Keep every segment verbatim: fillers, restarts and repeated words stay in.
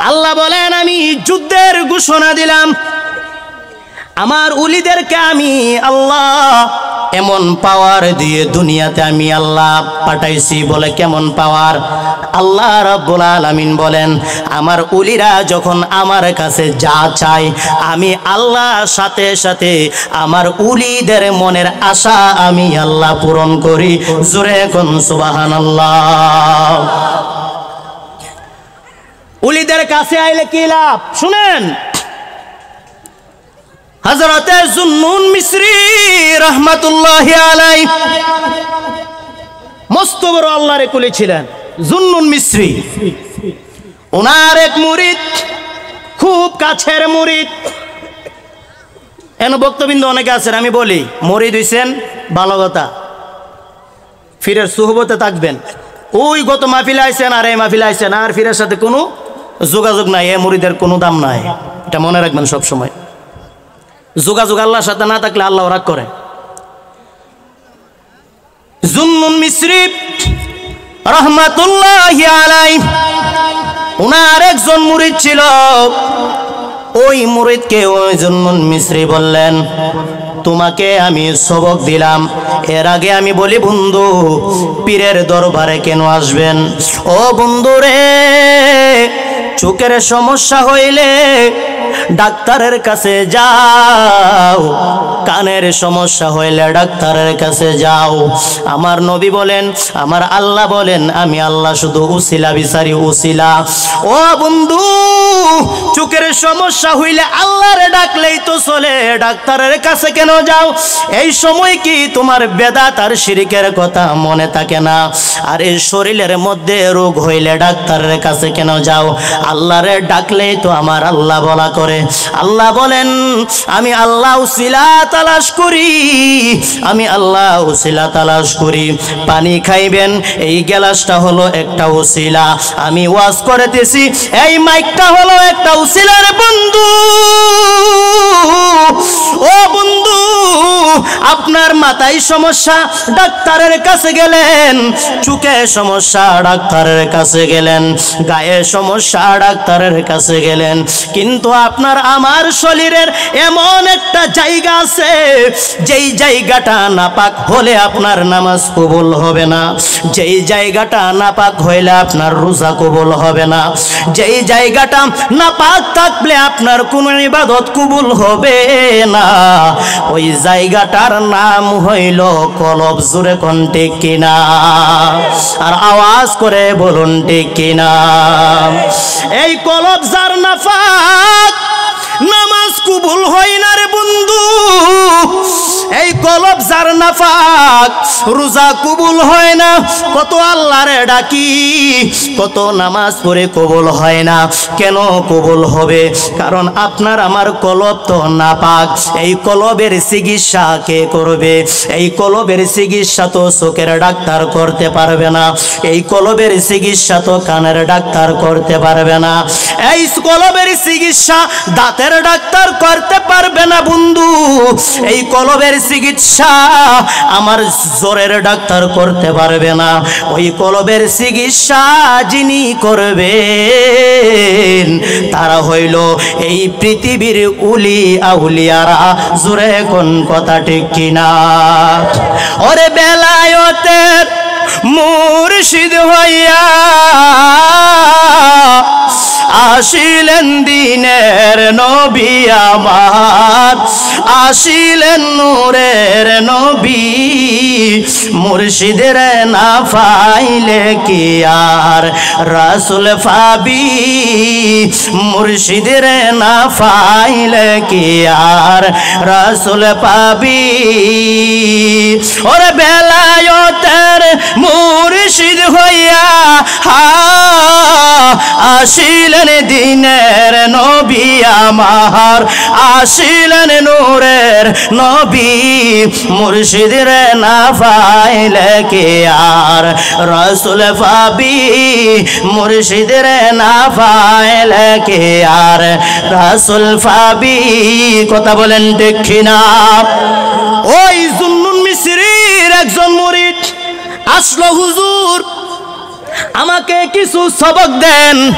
আল্লাহ বলেন আমি যুদ্ধের ঘোষণা দিলাম, আমার উলিদেরকে আমি আল্লাহ এমন পাওয়ার দিয়ে দুনিয়াতে আমি আল্লাহ পাঠাইছি। বলে কেমন পাওয়ার? আল্লাহ রাব্বুল আলামিন বলেন আমার উলিরা যখন আমার কাছে যা চায় আমি আল্লাহ সাথে সাথে আমার উলিদের মনের আশা আমি আল্লাহ পূরণ করি। জোরে কোন সুবহানাল্লাহ। উলিদের কাছে আইলে কি লাভ শুনেন। হযরতে জুন্নুন মিসরি রাহমাতুল্লাহি আলাইহি মস্ত বড় আল্লাহর কুলি ছিলেন। জুন্নুন মিসরি ওনার এক মুরিদ, খুব কাছের মুরিদ। এন বক্তবৃন্দ অনেকে আছেন, আমি বলি মুরিদ হইছেন ভালো কথা, ফিরের সুহবতে থাকবেন। ওই গত মাহফিলে আইছেন আর এই মাহফিলে আইছেন আর ফিরের সাথে কোনো যোগাযোগ নাই, এ মুরিদের কোনো দাম নাই। এটা মনে রাখবেন সব সময়। যোগাযোগ আল্লাহর সাথে না থাকলে আল্লাহ রাগ করে। জুন্নুন মিসরি রাহমাতুল্লাহি আলাইহি ওনার একজন মুরিদ ছিল। ওই মুরিদকে ওই জুন্নুন মিসরি বললেন তোমাকে আমি সবক দিলাম, এর আগে আমি বলি বন্ধু পীরের দরবারে কেন আসবেন? ও বন্ধু রে, চোখের সমস্যা হইলে ডাক্তারের কাছে যাও, কানের সমস্যা হইলে ডাক্তারের কাছে যাও। আমার নবী বলেন, আমার আল্লাহ বলেন আমি আল্লাহ শুধু উসিলা বিচারি, উসিলা। ও বন্ধু, চোখের সমস্যা হইলে আল্লাহরে ডাকলেই তো চলে, ডাক্তারের কাছে কেন যাও? এই সময় কি তোমার বেদাত আর শিরকের কথা মনে থাকে না? আর এই শরীরের মধ্যে রোগ হইলে ডাক্তারের কাছে কেন যাও? আল্লাহরে ডাকলেই তো আমার আল্লাহ বলা করে। আল্লাহ বলেন আমি আল্লাহ উসিলা তালাশ করি, আমি আল্লাহ উসিলা তালাশ করি। পানি খাইবেন, এই গ্লাসটা হলো একটা উসিলা। আমি ওয়াজ করতেছি, এই মাইকটা হলো একটা উসিলার বন্ধু। ও বন্ধু, আপনার মাথায় সমস্যা, ডাক্তারের কাছে গেলেন। চোখে সমস্যা, ডাক্তারের কাছে গেলেন। গায়ে সমস্যা, ডাক্তারের কাছে গেলেন। কিন্তু আপনার আমার শরীরের এমন একটা জায়গা আছে যেই জায়গাটা নাপাক হলে আপনার নামাজ কবুল হবে না, যেই জায়গাটা নাপাক হইলে আপনার রোজা কবুল হবে না, যেই জায়গাটা নাপাক থাকলে আপনার কোনো ইবাদত কবুল হবে না। ওই জায়গাটার নাম হইল কলব। জোরে কোন ঠিক কিনা? আর আওয়াজ করে বলুন ঠিক কিনা? এই কলব যার নাপাক, নামাজ কবুল হয় না রে বন্ধু। এই কলব যার নাপাক, রোজা কবুল হয় না। কত আল্লাহরে ডাকি, কত নামাজ পড়ে কবুল হয় না। কেন কবুল হবে? কারণ আপনার আমার কলব তো নাপাক। এই কলবের চিকিৎসা কে করবে? এই কলবের চিকিৎসা তো চোখের ডাক্তার করতে পারবে না, এই কলবের চিকিৎসা তো কানের ডাক্তার করতে পারবে না, এই কলবের চিকিৎসা দাঁতের ডাক্তার করতে পারবে না বন্ধু। এই কলবের চিকিৎসা আমার জোরের ডাক্তার করতে পারবে না। ওই কলবের চিকিৎসা যিনি করবেন তারা হইল এই পৃথিবীর উলি আউলিয়ারা। জোরে কোন কথা ঠিক কিনা? ওরে বেলায়েতের মুর্শিদ হইয়া আসিলেন দিনের নবী আমার, আসিলেন নূরের নবী। মুর্শিদের না পাইলে কি আর রাসূল পাবি? মুর্শিদের না পাইলে কি আর রাসূল পাবি? ওরে বেলায়েতের মুর্শিদ হইয়া আসিলেন দিনের নবী আমার, আসিলেন নূরের নবী। মুর্শিদের না পাইলে কে আর রাসূল পাবি? মুর্শিদের না পাইলে কে আর রাসূল পাবি? কথা বলেন ঠিক কিনা? ওই জুন্নুন মিসরির একজন মুরিদ আসলো, হুজুর আমাকে কিছু সবক দেন।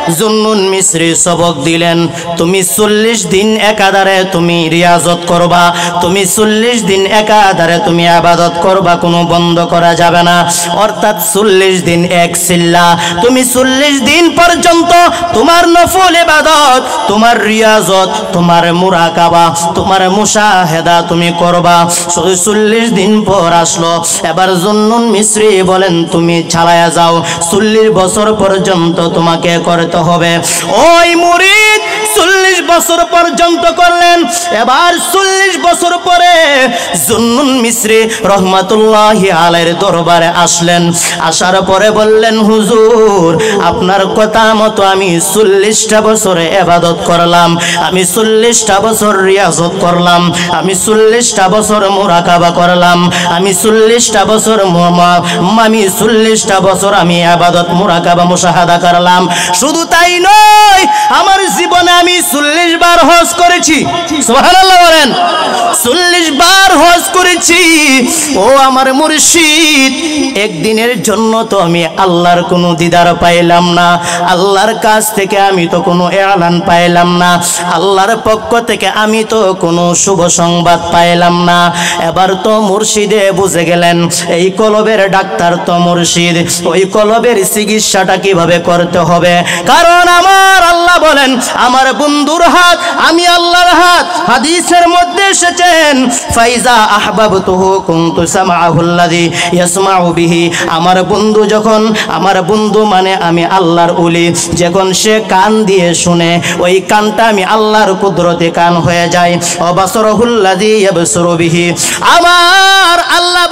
জুন্নুন মিসরি সবক দিলেন, তুমি চল্লিশ দিন একাধারে তুমি রিয়াজত করবা, তুমি চল্লিশ দিন একাধারে তুমি ইবাদত করবা, কোনো বন্ধ করা যাবে না। অর্থাৎ চল্লিশ দিন এক সিল্লা, তুমি চল্লিশ দিন পর্যন্ত তোমার নফল ইবাদত, তোমার রিয়াজত, তোমার মুরাকাবা, তোমার মুশাহেদা তুমি করবা। চল্লিশ দিন পর আসলো, এবার জুন্নুন মিসরি বলেন তুমি চালায়া যাও, চল্লিশ বছর পর্যন্ত তোমাকে করতে হবে। ওই মুরিদ চল্লিশ বছর পর্যন্ত করলেন। এবার চল্লিশ বছর পরে জুন্নুন মিসরি রহমাতুল্লাহি আলাইহির দরবারে আসলেন। আসার পরে বললেন, হুজুর আপনার কথা মতো আমি চল্লিশটা বছরে ইবাদত করলাম, আমি চল্লিশটা বছর রিয়াজত করলাম, আমি চল্লিশটা বছর মুরাকাবা করলাম, আমি চল্লিশটা বছর আমি চল্লিশটা বছর আমি ইবাদত মুরাকাবা মুশাহাদা করলাম। শুধু তাই নয়, আমার জীবনে আমি চল্লিশ বার হজ করেছি। সুবহানাল্লাহ বলেন, চল্লিশ বার হজ করেছি। ও আমার মুর্শিদ, একদিনের জন্য তো আমি আল্লাহর কোনো দিদার পাইলাম না, আল্লাহর কাছ থেকে আমি তো কোনো এলান পাইলাম না, আল্লাহর পক্ষ থেকে আমি তো কোনো শুভ সংবাদ পাইলাম না। এবার তো মুর্শিদে বুঝে গেলেন এই কলবের ডাক্তার তো মুর্শিদ, ওই কলবের চিকিৎসাটা কিভাবে করতে হবে। কারণ আমার আল্লাহ বলেন, আমার বন্ধুর হাত আমি আল্লাহর হাত। হাদিসের মধ্যে এসেছেন, ফাইজা আহবাবতুহু কুনতু সামাআহুল্লাযী ইয়াসমাউ বিহি। আমার বন্ধু যখন, আমার বন্ধু মানে আমি আল্লাহর ওলি, যখন সে কান দিয়ে শুনে, ওই কানটা আমি আল্লাহর কুদরতে কান হয়ে যায়। অবাসরহুল্লাযী ইয়াবসুরু বিহি। আমার আল্লাহ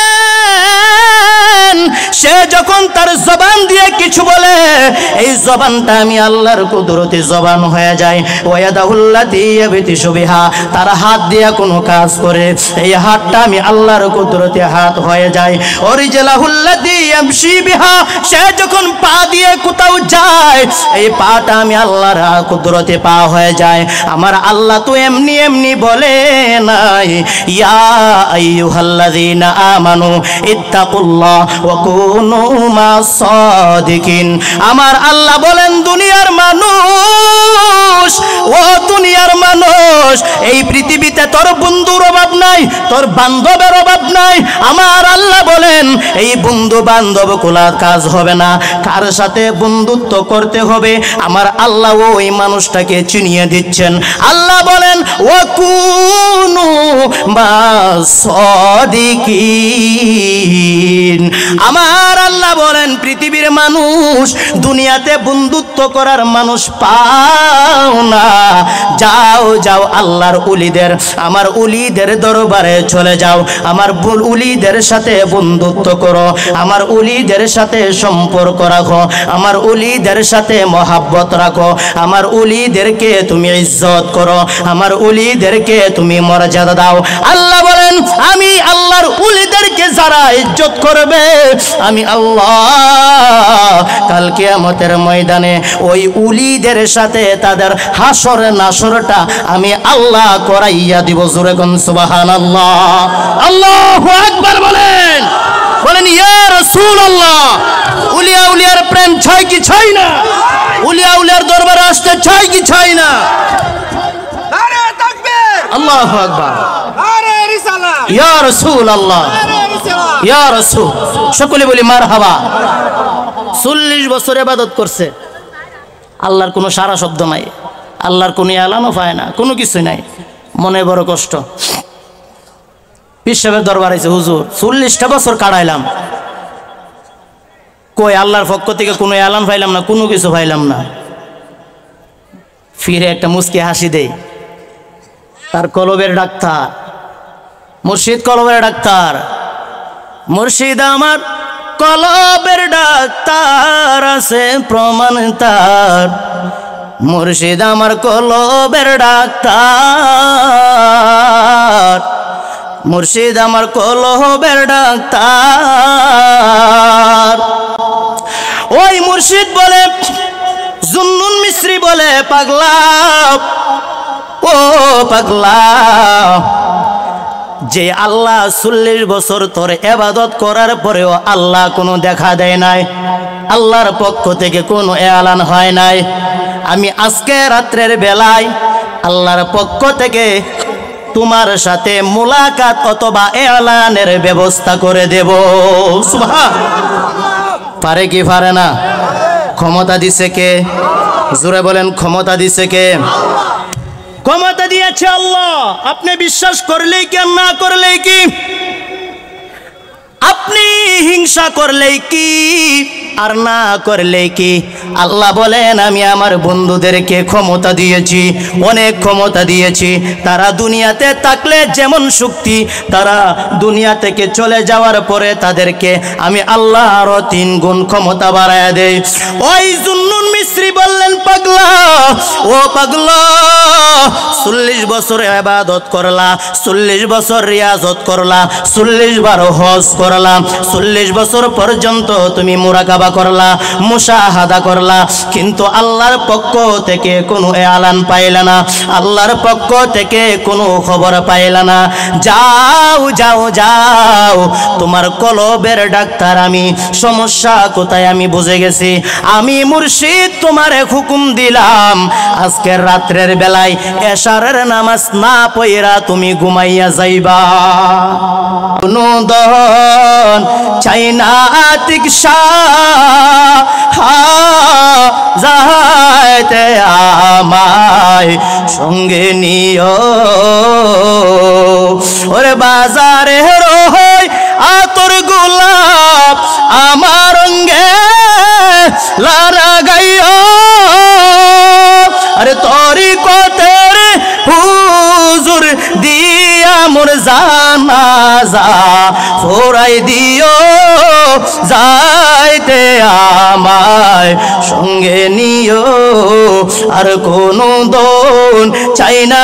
বলেন, সে যখন তার জবান দিয়ে কিছু বলে, এই জবানটা আমি আল্লাহর কুদরতে জবান হয়ে যায়। ওয়াদাহুল্লাতী ইয়াবতিশু বিহা, তার হাত দিয়ে কোনো কাজ করে, এই হাতটা আমি আল্লাহর কুদরতে হাত হয়ে যায়। ওয়ারিজলাহুল্লাতী ইয়ামশি বিহা, সে যখন পা দিয়ে কোথাও যায়, এই পাটা আমি আল্লাহর কুদরতে পা হয়ে যায়। আমার আল্লাহ তো এমনি এমনি বলে নাই, ইয়া আইয়ুহাল্লাযীনা আমানু ইত্তাকুল্লাহ ওয়া কুনু মাস সাদিকিন। আমার আল্লাহ বলেন, দুনিয়ার মানুষ, ও দুনিয়ার মানুষ, এই পৃথিবীতে তোর বন্ধুর অভাব নাই, তোর বান্ধবের অভাব নাই। আমার আল্লাহ বলেন, এই বন্ধু বান্ধব কোলা কাজ হবে না, কার সাথে বন্ধুত্ব করতে হবে আমার আল্লাহ ওই মানুষটাকে চিনিয়ে দিচ্ছেন। আল্লাহ বলেন, ওয়া কুনু মাস সাদিকিন। আমার আল্লাহ বলেন, পৃথিবীর মানুষ, দুনিয়াতে বন্ধুত্ব করার মানুষ পাও না, যাও যাও আল্লাহর উলিদের, আমার উলিদের দরবারে চলে যাও, আমার উলিদের সাথে বন্ধুত্ব করো, আমার উলিদের সাথে সম্পর্ক রাখো, আমার উলিদের সাথে মহাব্বত রাখো, আমার উলিদেরকে তুমি ইজ্জত করো, আমার উলিদেরকে তুমি মর্যাদা দাও। আল্লাহ বলেন, আমি আল্লাহর উলিদেরকে যারা ইজ্জত করবে, আমি আল্লাহ কাল কিয়ামতের ময়দানে ওই উলিদের সাথে তাদের হাসর নাসরটা আমি আল্লাহ করাইয়া দিব। জোরে কোন সুবহানাল্লাহ, আল্লাহু আকবার বলেন, বলেন ইয়া রাসূলুল্লাহ। উলিয়া উলিয়ার প্রেম চাই কি চাই না? উলিয়া উলিয়ার দরবারে আসতে চাই কি চাই না? নারে তাকবীর, আল্লাহু আকবার, নারে রিসালাত, ইয়া রাসূলুল্লাহ, ইয়া রাসূল। সকলে বলি মারহাবা। চল্লিশ বছর ইবাদত করছে, আল্লাহর কোনো সারা শব্দ নাই, আল্লাহর কোনো এলানও পায় না, কোনো কিছু নাই, মনে বড় কষ্ট। পীর সাহেবের দরবার আছে, হুজুর চল্লিশটা বছর কাটাইলাম, কই আল্লাহর পক্ষ থেকে কোনো এলান পাইলাম না, কোনো কিছু পাইলাম না। ফিরে একটা মুস্কি হাসি দেয়, তার কলবের ডাক্তার মুর্শিদ, কলবের ডাক্তার মুর্শিদ, আমার কলবের ডাক্তার আছে প্রমাণ তার, মুর্শিদ আমার কলবের ডাক্তার, মুর্শিদ আমার কলবের ডাক্তার। ওই মুর্শিদ বলে, জুন্নুন মিসরি বলে, পাগলা ও পাগলা, যে আল্লাহ চল্লিশ বছর তোর ইবাদত করার পরেও আল্লাহ কোনো দেখা দেয় নাই, আল্লাহর পক্ষ থেকে কোনো এলান হয় নাই। আমি আজকে রাত্রের বেলায় আল্লাহর পক্ষ থেকে তোমার সাথে মুলাকাত অথবা এলানের ব্যবস্থা করে দেব। সুবহানাল্লাহ। পারে কি পারে না? ক্ষমতা দিছে কে? জোরে বলেন, ক্ষমতা দিছে কে? ক্ষমতা দিয়েছে আল্লাহ। আপনি বিশ্বাস করলেই কি আর না করলেই কি? আপনি হিংসা করলেই কি আর না করলেই কি? আল্লাহ বলেন আমি আমার বন্ধুদেরকে ক্ষমতা দিয়েছি, অনেক ক্ষমতা দিয়েছি। তারা দুনিয়াতে থাকলে যেমন শক্তি, তারা দুনিয়া থেকে চলে যাওয়ার পরে তাদেরকে আমি আল্লাহ আরো তিন গুণ ক্ষমতা বাড়ায় দেই। ওই জুন্নুন মিস্রি বললেন, পাগলা ও পাগলা, চল্লিশ বছর ইবাদত করলা, চল্লিশ বছর রিয়াজত করলা, চল্লিশ বার হজ করলা, চল্লিশ বছর পর্যন্ত তুমি মুরাকাবা করলা, মুশাহাদা করলা, কিন্তু আল্লাহর পক্ষ থেকে কোনো এলান পাইলা না, আল্লাহর পক্ষ থেকে কোনো খবর পাইলা না। যাও যাও যাও, তোমার কলবের ডাক্তার আমি, সমস্যা কোথায় আমি বুঝে গেছি। আমি মুর্শিদ তোমারে হুকুম দিলাম, আজকের রাত্রের বেলায় এশারের নামাজ না পড়া তুমি ঘুমাইয়া যাইবা। কোনো দন চাই না তিকশা যাইতে আমায় সঙ্গে নিও, ওরে বাজারে রই আতর গোলাপ আমার অঙ্গে লারা গাইও, আরে তরি কতের হুজুর দিয়া মোর জানাজা ফোরাই দিও, যাইতে আমায় সঙ্গে নিও, আর কোনো দন চাই না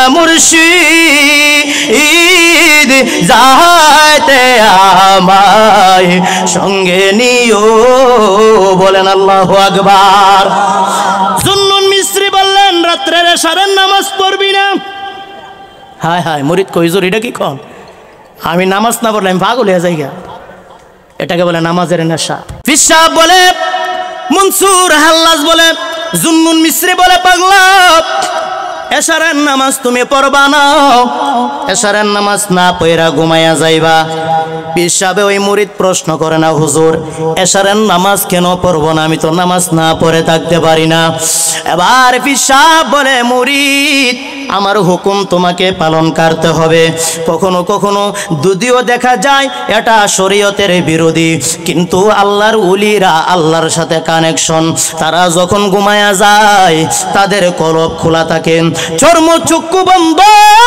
মুর্শিদ, যাইতে আমায় সঙ্গে নিও। বলেন আল্লাহু আকবার। জুন্নুন মিস্রি বললেন, রাত্রের এশারের নামাজ পড়বি না? হায় হায়, মুরিদ কই হুজুর এটা কি কোন? আমি নামাজ না পড়লে আমি পাগল হয়ে যাই। এটাকে বলে নামাজের নেশা। পীর সাহেব বলে, মনসুর হাল্লাজ বলে, জুন্নুন মিস্রি বলে, পাগলা এশারের নামাজ তুমি পড়বা না, এশারের নামাজ না পড়া ঘুমাইয়া যাইবা। পীর সাহেব ওই মুরিদ প্রশ্ন করে না, হুজুর এশারের নামাজ কেন পড়ব না? আমি তো নামাজ না পড়ে থাকতে পারি না। এবার পীর সাহেব বলে, মুরিদ আমার হুকুম তোমাকে পালন করতে হবে। কখনো কখনো যদিও দেখা যায় এটা শরীয়তের বিরোধী, কিন্তু আল্লাহর ওলিরা আল্লাহর সাথে কানেকশন, তারা যখন ঘুমায়া যায় তাদের কলব খোলা থাকে, চর্ম চক্ষু বন্ধ,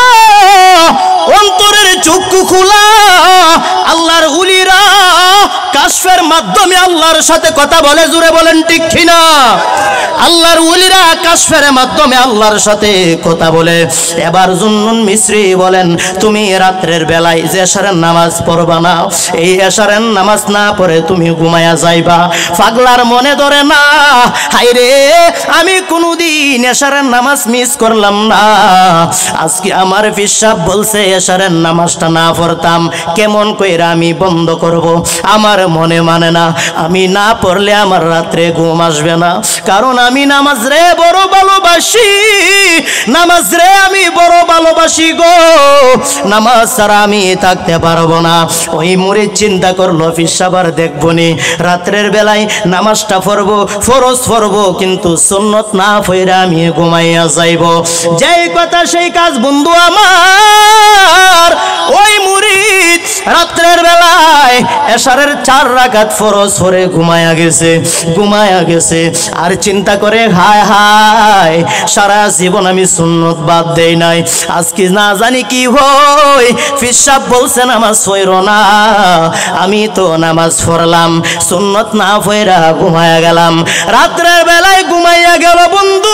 অন্তরের চক্ষু খোলা। আল্লাহর ওলিরা কাশফের মাধ্যমে আল্লাহর সাথে কথা বলে। জোরে বলেন ঠিক কিনা? আল্লাহর ওলিরা কাশফের মাধ্যমে আল্লাহর সাথে কথা বলে। এবার জুন্নুন মিস্রি বলেন, তুমি রাত্রের বেলায় যে এশারের নামাজ পড়বা না, এই এশারের নামাজ না পড়ে তুমি ঘুমায়া যাইবা। পাগলার মনে ধরে না, হায়রে আমি কোনোদিন এশারের নামাজ মিস করলাম না, আজকে আমার পীর সাহেব বলছে এশারের নামাজটা না পড়তাম, কেমন কইরা আমি বন্ধ করব? আমার মনে মানে না, আমি না পড়লে আমার রাত্রে ঘুম আসবে না, কারণ আমি নামাজ রে বড় ভালোবাসি, নামাজ রে আমি বড় ভালোবাসি গো, নামাজ ছাড়া আমি থাকতে পারবো না। ওই মুরিদ চিন্তা করলো, পীর সাহেব আর দেখবো নি, রাত্রের বেলায় নামাজটা পড়বো, ফরজ পড়বো, কিন্তু সুন্নত না পড়ে আমি ঘুমাইয়া যাইব। যেই কথা সেই কাজ বন্ধু আমার। ওই মুরিদ রাত্রের বেলায় এশারের চার রাকাত ফরজ পড়ে ঘুমায়া গেছে, ঘুমায়া গেছে। আর চিন্তা করে, হায় হায় সারা জীবন আমি সুন্নত বাদ দেই নাই, আজকে না জানি কি হই। পীর সাহেব বলছে নামাজ পড়ো না, আমি তো নামাজ পড়লাম, সুন্নত না পড়া ঘুমায়া গেলাম। রাত্রের বেলায় ঘুমাইয়া গেল বন্ধু।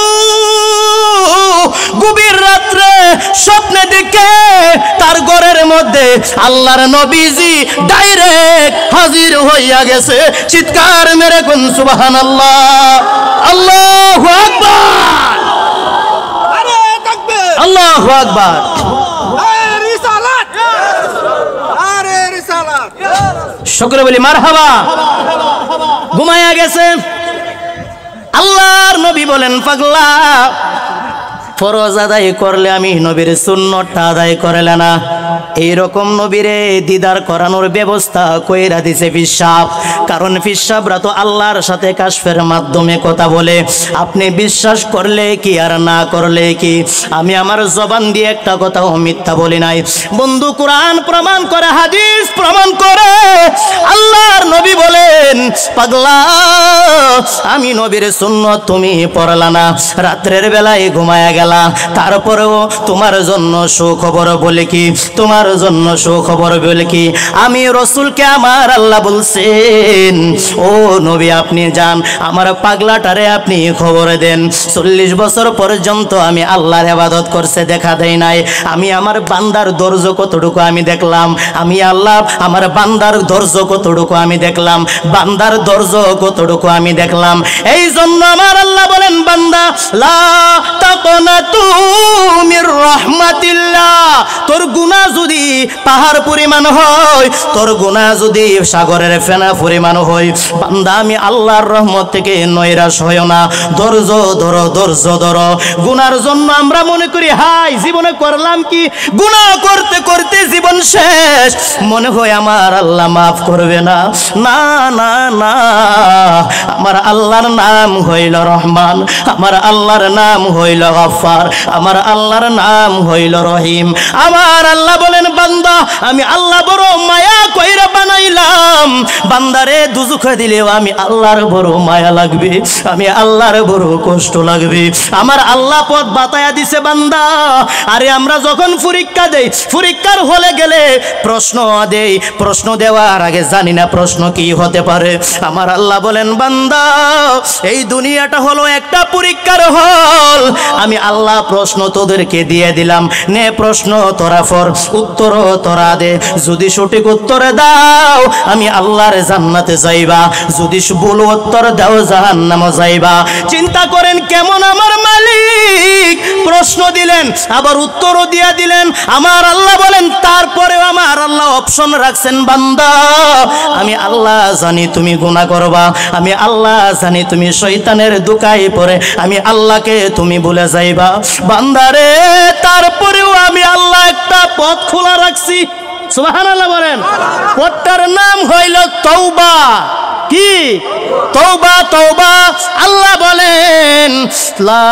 গভীর রাত্রে স্বপ্নে দেখে তার ঘরের মধ্যে আল্লাহর নবীজি ডাইরেক্ট হাজির হইয়া গেছে। চিৎকার মেরে কোন সুবহানাল্লাহ, আল্লাহু আকবার, আরে তাকবীর, আল্লাহু আকবার। আরে রিসালাত, আরে রিসালাত, সকলে বলি মারহাবা। ঘুমায়া গেছে। আল্লাহর নবী বলেন পাগলা ফরজ আদায় করলে আমি নবীর সুন্নতটা আদায় করলে না। এইরকম নবীরে দিদার করানোর ব্যবস্থা কইরা দিছে পিসাব। কারণ পিসাবরা তো আল্লাহর সাথে কাশফের মাধ্যমে কথা বলে। আপনি বিশ্বাস করলে কি আর না করলে কি, আমি আমার জবান দিয়ে একটা কথাও মিথ্যা বলি নাই বন্ধু। কোরআন প্রমাণ করে, হাদিস প্রমাণ করে। আল্লাহর নবী বলেন পাগলা আমি নবীর সুন্নত তুমি পড়লা না, রাত্রের বেলায় ঘুমায়া গেলা, তারপরেও তোমার জন্য সুখবর বলে কি, তোমার জন্য সুখবর বলে কি, আমি রাসূলকে আমার আল্লাহ বলছেন ও নবী আপনি যান আমার পাগলাটারে আপনি খবর দেন। চল্লিশ বছর পর্যন্ত আমি আল্লাহর ইবাদত করছে, দেখা দেয় নাই। আমি আমার বান্দার ধৈর্য কতটুকু আমি দেখলাম, আমি আল্লাহ আমার বান্দার ধৈর্য কতটুকু আমি দেখলাম, বান্দার ধৈর্য কতটুকু আমি দেখলাম। এই জন্য আমার আল্লাহ বলেন বান্দা লা তাকনাতু মির রাহমাতিল্লাহ, তোর গুনাহ যদি পাহাড় পরিমাণ হয়, তোর গুনাহ যদি সাগরের ফেনা পরিমাণ হয়, বান্দা আমি আল্লাহর রহমত থেকে নৈরাশ হইও না, ধৈর্য ধরো, ধৈর্য ধরো। গুনার জন্য আমরা মনে করি হাই জীবনে করলাম কি, গুনাহ করতে করতে জীবন শেষ, মনে হয় আমার আল্লাহ মাফ করবে না। না না না, আমার আল্লাহর নাম হইল রহমান, আমার আল্লাহর নাম হইল গফফার, আমার আল্লাহর নাম হইল রহিম। আমার আল্লাহ বলেন বান্দা আমি আল্লাহ বড় মায়া কইরা বানাইলাম, বান্দারে দুজুখে দিলেও আমি আল্লাহর বড় মায়া লাগবে, আমি আল্লাহর বড় কষ্ট লাগবে। আমার আল্লাহ পথ বাতায়া দিছে বান্দা। আরে আমরা যখন পরীক্ষা দেই, পরীক্ষার হলে গেলে প্রশ্ন দেই, প্রশ্ন দেওয়ার আগে জানি না প্রশ্ন কি হতে পারে। আমার আল্লাহ বলেন বান্দা এই দুনিয়াটা হলো একটা পরীক্ষার হল, আমি আল্লাহ প্রশ্ন তোদেরকে দিয়ে দিলাম, নে প্রশ্ন তোরা ফর, উত্তর তোরা দে। যদি সঠিক উত্তর দাও আমি আল্লাহর জান্নাতে যাইবা, যদি ভুল উত্তর দাও জাহান্নামে যাইবা। চিন্তা করেন কেমন আমার মালিক, প্রশ্ন দিলেন আবার উত্তরও দিয়া দিলেন। আমার আল্লাহ বলেন তারপরেও আমার আল্লাহ অপশন রাখছেন বান্দা আমি আল্লাহ জানি তুমি গুনাহ করবা, আমি আল্লাহ জানি তুমি শয়তানের দুকায় পড়ে আমি আল্লাহকে তুমি ভুলে যাইবা। বান্দারে তারপরেও আমি আল্লাহ একটা পথ খোলা রাখছি। সুবহানাল্লাহ বলেন। পথটার নাম হইল তওবা। কি তওবা? তওবা। আল্লাহ বলেন লা,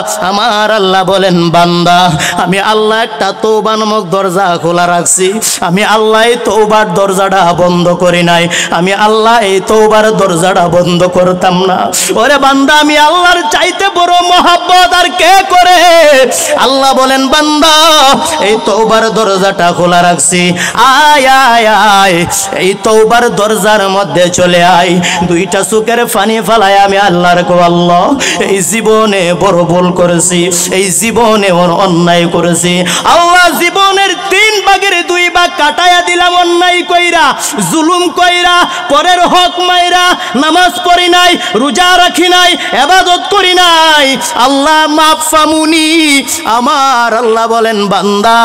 আমার আল্লাহ বলেন বান্দা আমি আল্লাহ একটা তওবা নামক দরজা খোলা রাখছি, আমি আল্লাহ এই তওবার দরজাটা বন্ধ করি নাই, আমি আল্লাহ এই তওবার দরজাটা বন্ধ করতাম না। ওরে বান্দা আমি আল্লাহর চাইতে বড় মহব্বত আর কে করে? আল্লাহ বলেন বান্দা এই তওবার দরজাটা খোলা রাখছি, আয় আয় আয় এই তওবার দরজার মধ্যে চলে আয়। দুইটা চোখের পানি ফালায় আমি আল্লাহর কো আল্লাহ এই জীবনে বড় ভুল করেছি, এই জীবনে অন্যায় করেছি আল্লাহ, জীবনের তিন ভাগের দুই ভাগ কাটায়া দিলাম অন্যায় কইরা, জুলুম কইরা, পরের হক মাইরা, নামাজ পড়ি নাই, রোজা রাখি নাই, ইবাদত করি নাই, আল্লাহ মাফ ফামুনি। আমার আল্লাহ বলেন বান্দা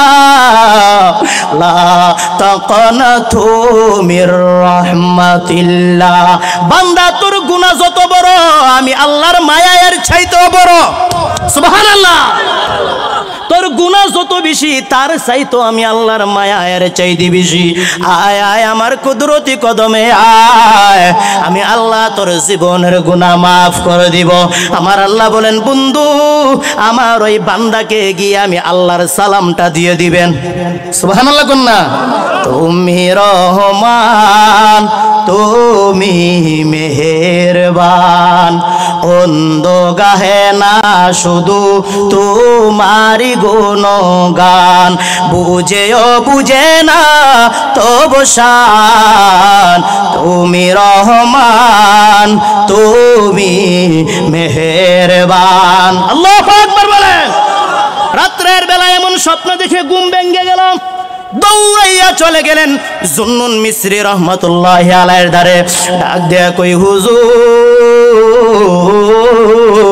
লা তাকনাতু মির রাহমাতিল্লাহ, বান্দা তোর গুনাহ যত বড় আমি আল্লাহর মায়ার চাইতেও বড়। সুবহানাল্লাহ। তোর গুনাহ যত বেশি তার চাইতো আমি আল্লাহর মায়ার চাইতে বেশি। আয় আয় আমার কুদরতি কদমে আয়, আমি আল্লাহ তোর জীবনের গুনাহ মাফ করে দিব। আমার আল্লাহ বলেন বন্ধু আমার ওই বান্দাকে গিয়ে আমি আল্লাহর সালামটা দিয়ে দিবেন। সুবহানাল্লাহ কন্যা। তুমি রহমান তুমি মেহেরবান, অন্ধ গাহে না শুধু তোমারি গুণগান, বুঝেও বুঝে না তবু শান, তুমি রহমান তুমি মেহেরবান। আল্লাহু আকবার বলেন। রাত্রের বেলা এমন স্বপ্ন দেখে ঘুম ভেঙে গেলাম, দৌড়াইয়া চলে গেলেন জুন্নুন মিসরি রহমাতুল্লাহি আলাইহির ধারে, ডাক দেয়া কই হুজুর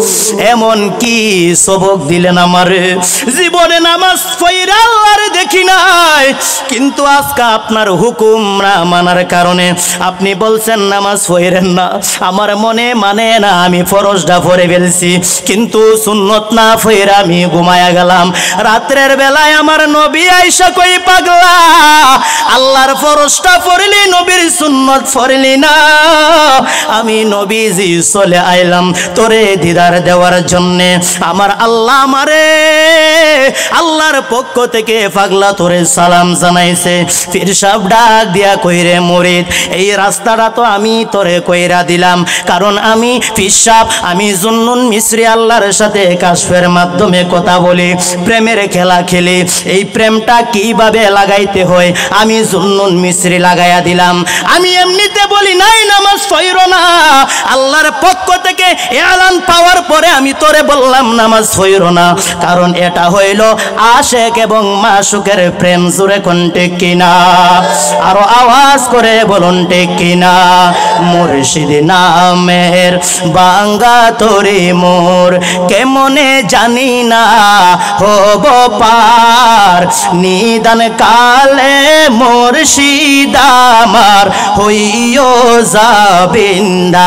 এমন কি সবক দিলেন আমারে, জীবনে নামাজ পড়া আল্লাহরে দেখি নাই, কিন্তু আজকে আপনার হুকুম না মানার কারণে আপনি বলছেন নামাজ পড়েন না। আমার মনে মানে না, আমি ফরজটা পড়ে ফেলছি, কিন্তু সুন্নত না পড়ে আমি ঘুমায়া গেলাম। রাত্রের বেলায় আমার নবী আয়েশা কই, পাগলা আল্লাহর ফরজটা পড়লি, নবীর সুন্নত পড়লি না। আমি নবীজি চলে আইলাম তোরে দিদার দেওয়ার জন্যে। আমার আল্লাহ আমারে আল্লাহর পক্ষ থেকে পাগলা তোরে সালাম জানাইছে। পীর সাহেব ডাক দিয়া কইরে, মুরিদ এই রাস্তাটা তো আমি তোরে কইরা দিলাম, কারণ আমি পীর সাহেব, আমি জুন্নুন মিসরি আল্লাহর সাথে কাশফের মাধ্যমে কথা বলি, প্রেমের খেলা খেলি। এই প্রেমটা কিভাবে লাগাইতে হয় আমি জুন্নুন মিসরি লাগাইয়া দিলাম। আমি এমনিতে বলি নাই নামাজ পড়ো না, আল্লাহর পক্ষ থেকে এলান পাওয়ার পরে আমি তোরে বললাম নামাজ পড়ো না, কারণ এটা হইল আশেক এবং মাসুকের প্রেম। জোরে কোন ঠিক কিনা? আরো আওয়াজ করে বলুন ঠিক কিনা? মুর্শিদ নামের বাঙ্গা তোরে মোর, কেমনে জানি না হব পার, নিদান কালে মুর্শিদ আমার হইও যাবিন্দা।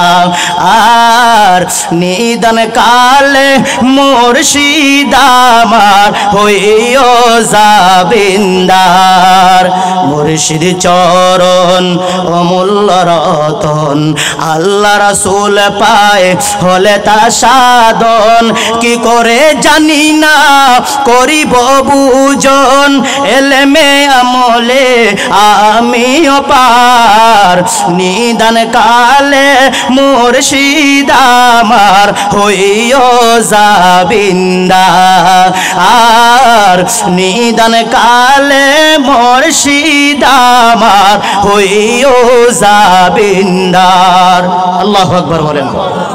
আর নিদান কালে মুর্শিদ আমার হইও যাবিন্দার। মুর্শিদ চরণ অমূল্য রতন, আল্লাহ রাসূল পায় হলে তা সাধন, কি করে জানি না করিব বুজন, এলেমে আমলে আমিও পার, নিদান কালে মুর্শিদ আমার হইও যাবিন্দা। আর নিদান কালে মুর্শিদ আমার হইও যাবিন্দার। আল্লাহু আকবার বলেন।